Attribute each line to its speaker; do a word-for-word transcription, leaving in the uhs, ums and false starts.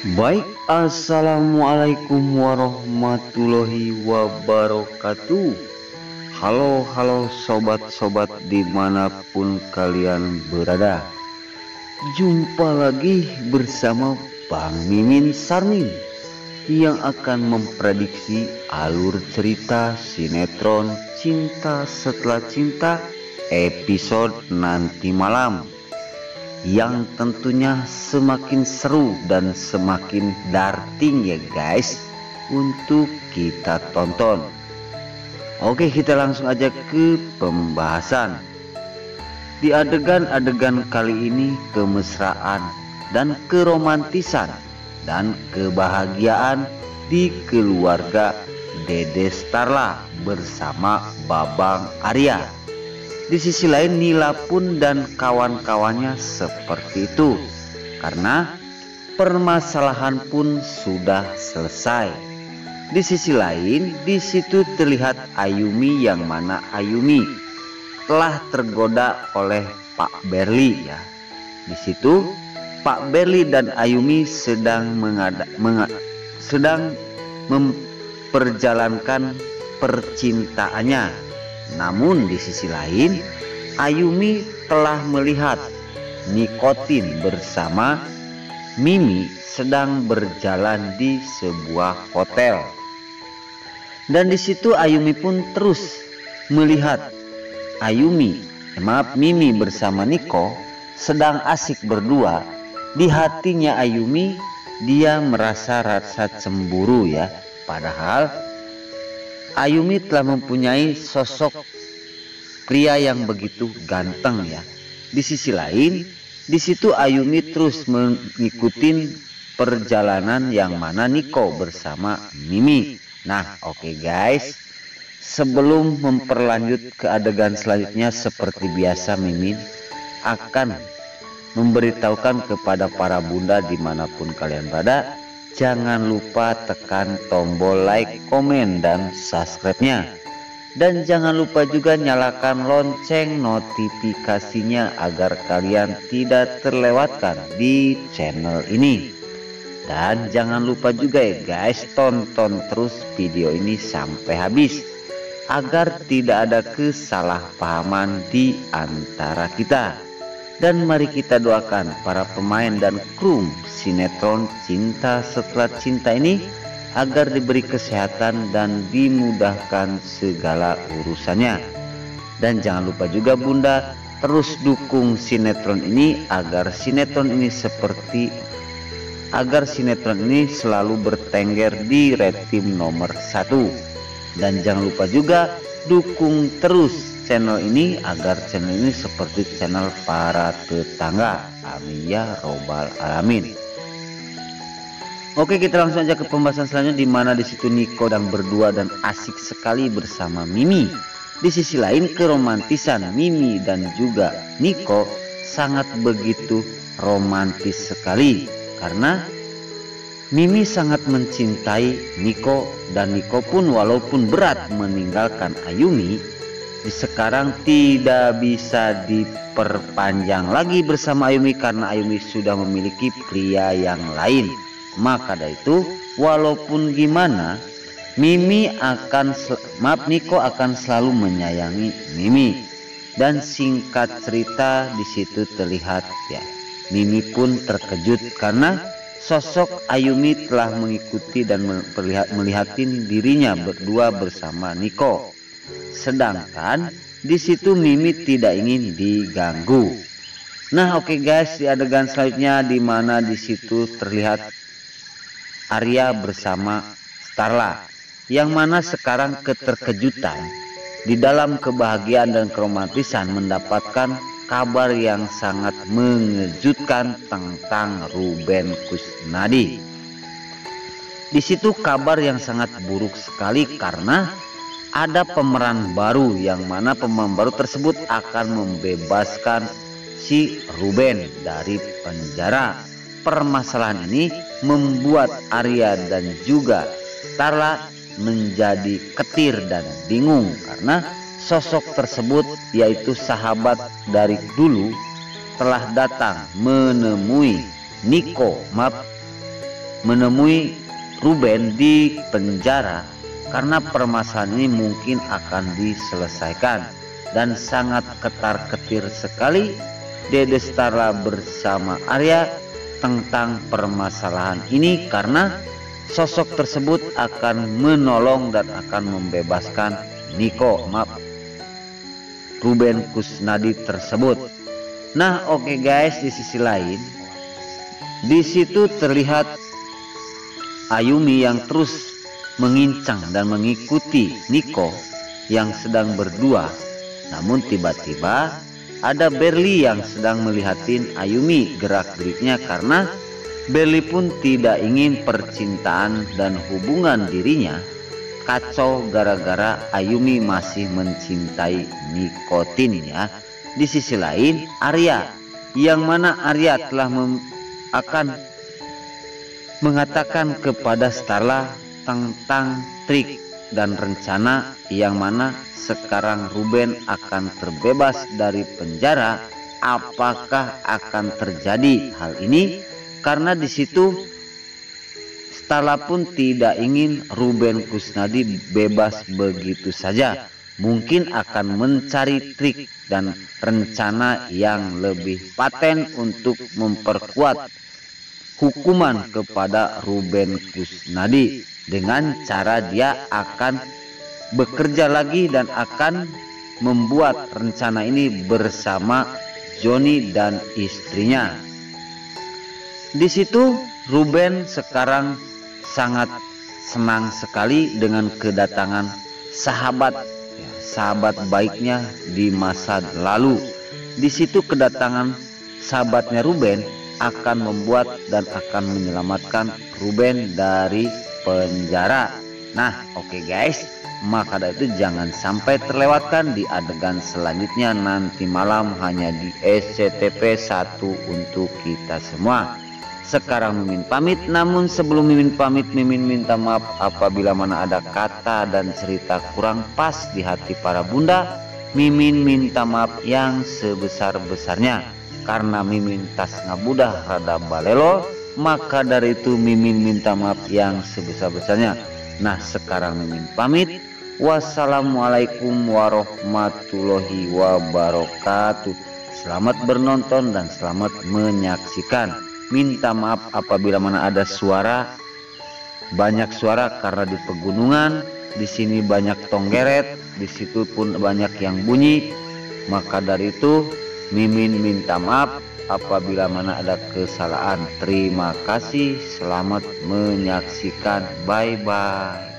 Speaker 1: Baik, assalamualaikum warahmatullahi wabarakatuh. Halo, halo sobat-sobat dimanapun kalian berada. Jumpa lagi bersama Bang Mimin Sarmin yang akan memprediksi alur cerita sinetron Cinta Setelah Cinta episode nanti malam, yang tentunya semakin seru dan semakin darting ya guys untuk kita tonton. Oke, kita langsung aja ke pembahasan. Di adegan-adegan kali ini kemesraan dan keromantisan dan kebahagiaan di keluarga Dede Starla bersama Babang Arya. Di sisi lain Nila pun dan kawan-kawannya seperti itu, karena permasalahan pun sudah selesai. Di sisi lain di situ terlihat Ayumi, yang mana Ayumi telah tergoda oleh Pak Berli ya. Di situ Pak Berli dan Ayumi sedang mengada, menga, sedang memperjalankan percintaannya. Namun di sisi lain Ayumi telah melihat Nikotin bersama Mimi sedang berjalan di sebuah hotel. Dan di situ Ayumi pun terus melihat Ayumi, eh, maaf Mimi bersama Niko sedang asik berdua. Di hatinya Ayumi dia merasa rasa cemburu ya, padahal Ayumi telah mempunyai sosok pria yang begitu ganteng ya. Di sisi lain, di situ Ayumi terus mengikuti perjalanan yang mana Niko bersama Mimi. Nah, oke okay guys, sebelum memperlanjut ke adegan selanjutnya, seperti biasa Mimin akan memberitahukan kepada para bunda dimanapun kalian berada, jangan lupa tekan tombol like, komen, dan subscribe-nya. Dan jangan lupa juga nyalakan lonceng notifikasinya agar kalian tidak terlewatkan di channel ini. Dan jangan lupa juga ya guys, tonton terus video ini sampai habis agar tidak ada kesalahpahaman di antara kita. Dan mari kita doakan para pemain dan kru sinetron Cinta Setelah Cinta ini agar diberi kesehatan dan dimudahkan segala urusannya. Dan jangan lupa juga bunda terus dukung sinetron ini agar sinetron ini seperti agar sinetron ini selalu bertengger di rating nomor satu. Dan jangan lupa juga dukung terus channel ini agar channel ini seperti channel para tetangga. Amin ya robbal alamin. Oke, kita langsung aja ke pembahasan selanjutnya, di mana di situ Niko dan berdua dan asik sekali bersama Mimi. Di sisi lain keromantisan Mimi dan juga Niko sangat begitu romantis sekali, karena Mimi sangat mencintai Niko dan Niko pun walaupun berat meninggalkan Ayumi, sekarang tidak bisa diperpanjang lagi bersama Ayumi karena Ayumi sudah memiliki pria yang lain. Maka dari itu walaupun gimana Mimi akan maaf Niko akan selalu menyayangi Mimi. Dan singkat cerita di situ terlihat ya, Mimi pun terkejut karena sosok Ayumi telah mengikuti dan melihat melihatin dirinya berdua bersama Niko. Sedangkan di situ Mimi tidak ingin diganggu. Nah, oke okay guys, di adegan selanjutnya di mana di situ terlihat Arya bersama Starla, yang mana sekarang keterkejutan di dalam kebahagiaan dan keromantisan mendapatkan kabar yang sangat mengejutkan tentang Ruben Kusnadi. Di situ kabar yang sangat buruk sekali karena ada pemeran baru, yang mana pemeran baru tersebut akan membebaskan si Ruben dari penjara. Permasalahan ini membuat Arya dan juga Starla menjadi ketir dan bingung karena sosok tersebut, yaitu sahabat dari dulu, telah datang menemui Niko, maaf menemui Ruben di penjara karena permasalahan ini mungkin akan diselesaikan, dan sangat ketar-ketir sekali Dede Starla bersama Arya tentang permasalahan ini karena sosok tersebut akan menolong dan akan membebaskan Niko, maaf, Ruben Kusnadi tersebut. Nah, oke okay guys, di sisi lain di situ terlihat Ayumi yang terus mengincang dan mengikuti Niko yang sedang berdua. Namun tiba-tiba ada Berli yang sedang melihatin Ayumi gerak-geriknya karena Berli pun tidak ingin percintaan dan hubungan dirinya kacau gara-gara Ayumi masih mencintai Nikotin ya. Di sisi lain Arya, yang mana Arya telah mem akan mengatakan kepada Starla tentang trik dan rencana yang mana sekarang Ruben akan terbebas dari penjara. Apakah akan terjadi hal ini? Karena di situ Starla pun tidak ingin Ruben Kusnadi bebas begitu saja. Mungkin akan mencari trik dan rencana yang lebih paten untuk memperkuat hukuman kepada Ruben Kusnadi, dengan cara dia akan bekerja lagi dan akan membuat rencana ini bersama Joni dan istrinya. Di situ Ruben sekarang sangat senang sekali dengan kedatangan sahabat ya, sahabat baiknya di masa lalu. Di situ kedatangan sahabatnya Ruben akan membuat dan akan menyelamatkan Ruben dari penjara. Nah, oke okay guys, maka dari itu jangan sampai terlewatkan di adegan selanjutnya nanti malam hanya di S C T V satu untuk kita semua. Sekarang Mimin pamit, namun sebelum Mimin pamit, Mimin minta maaf apabila mana ada kata dan cerita kurang pas di hati para bunda. Mimin minta maaf yang sebesar-besarnya karena Mimin tas ngabudah rada balelo, maka dari itu Mimin minta maaf yang sebesar-besarnya. Nah, sekarang Mimin pamit. Wassalamualaikum warahmatullahi wabarakatuh. Selamat bernonton dan selamat menyaksikan. Minta maaf apabila mana ada suara, banyak suara karena di pegunungan, di sini banyak tonggeret, di situ pun banyak yang bunyi. Maka dari itu Mimin minta maaf apabila mana ada kesalahan. Terima kasih, selamat menyaksikan. Bye bye.